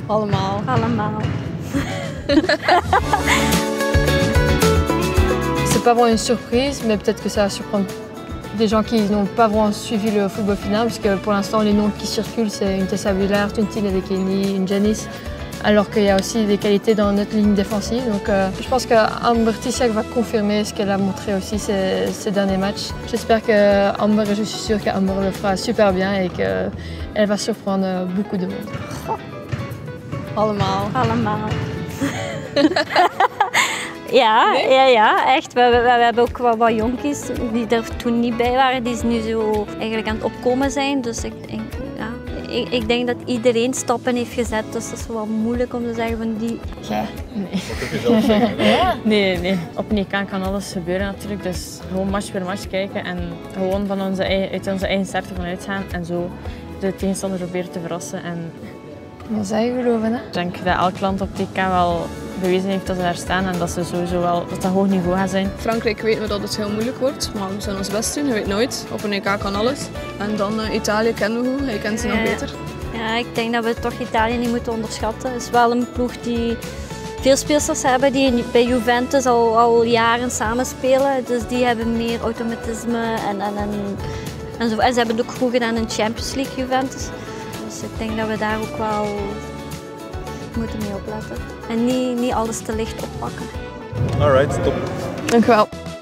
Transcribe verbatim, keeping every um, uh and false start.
Allemaal. Allemaal. C'est pas vraiment une surprise, mais peut-être que ça surprend des gens qui n'ont pas vraiment suivi le football féminin, parce que pour l'instant les noms qui circulent c'est une Tessa Wheeler, une Tina Dekeni, une Janice, alors qu'il y a aussi des qualités dans notre ligne défensive. Donc euh, je pense qu'Amber Tisiak va confirmer ce qu'elle a montré aussi ces, ces derniers matchs. J'espère que Amber, et je suis sûre qu'Amber le fera super bien et qu'elle va surprendre beaucoup de monde. Allemaal. Allemaal. Ja, nee? ja, ja, echt. We, we, we hebben ook wat, wat jonkies die er toen niet bij waren, die nu zo eigenlijk aan het opkomen zijn. Dus ik, ik, ja, ik, ik denk dat iedereen stappen heeft gezet, dus dat is wel moeilijk om te zeggen van die... Ja, nee. Wat heb je zelf zeggen? Ja. Nee, nee. Op een E K kan alles gebeuren natuurlijk, dus gewoon match per match kijken en gewoon van onze eigen, uit onze eigen sterkte vanuit gaan en zo de tegenstander proberen te verrassen. En... Wat zou je geloven, hè? Ik denk dat elk land op het E K wel bewezen heeft dat ze daar staan en dat ze sowieso wel dat dat hoog niveau gaat zijn. Frankrijk weten we dat het heel moeilijk wordt, maar we zullen ons best doen, je weet nooit. Op een E K kan alles. En dan uh, Italië kennen we goed, hij kent ze nog ja. beter. Ja, ik denk dat we toch Italië niet moeten onderschatten. Het is wel een ploeg die veel speelsters hebben die bij Juventus al, al jaren samenspelen. Dus die hebben meer automatisme en, en, en, en, zo. En ze hebben het ook goed gedaan in de Champions League, Juventus. Dus ik denk dat we daar ook wel moeten mee opletten. En niet, niet alles te licht oppakken. Alright, top. Dank u wel.